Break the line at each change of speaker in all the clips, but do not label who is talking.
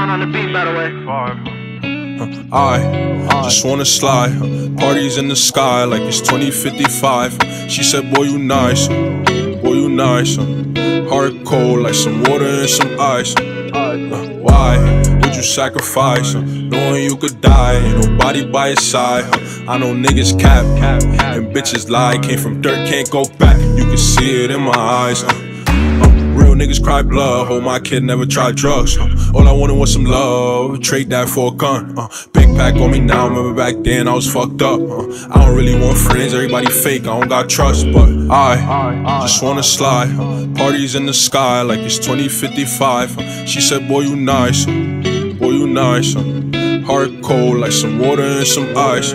John on the beat, by the way.
I just wanna slide, parties in the sky like it's 2055. She said, boy you nice, boy you nice. Heart cold like some water and some ice. Why would you sacrifice, knowing you could die, ain't nobody by your side? I know niggas cap, and bitches lie. Came from dirt, can't go back, you can see it in my eyes. Real niggas cry blood, hold my kid, never tried drugs. All I wanted was some love, trade that for a gun. Big pack on me now, remember back then I was fucked up. I don't really want friends, everybody fake, I don't got trust. But I just wanna slide, parties in the sky like it's 2055. She said, boy you nice, boy you nice. Heart cold like some water and some ice.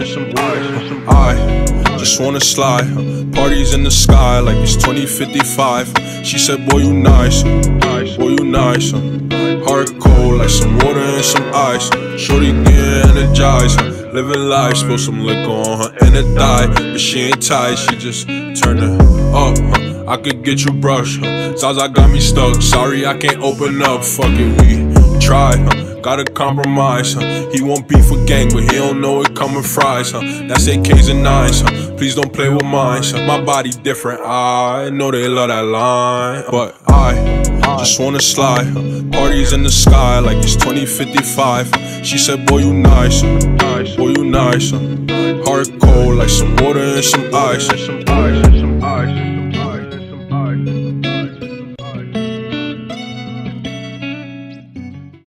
I just wanna slide, parties in the sky like it's 2055. She said, boy you nice, boy you nice. Heart cold like some water and some ice. Shorty get energized, living life. Spill some liquor on her and it died, but she ain't tight, she just turned it up. I could get you brushed, Zaza got me stuck. Sorry I can't open up, fuck it, we try. Gotta compromise, he won't beef with gang, but he don't know it coming fries. That's AKs and 9s, please don't play with mine. My body different, I know they love that line. But I just wanna slide, parties in the sky like it's 2055. She said, boy you nice, boy you nice. Heart cold like some water and some ice.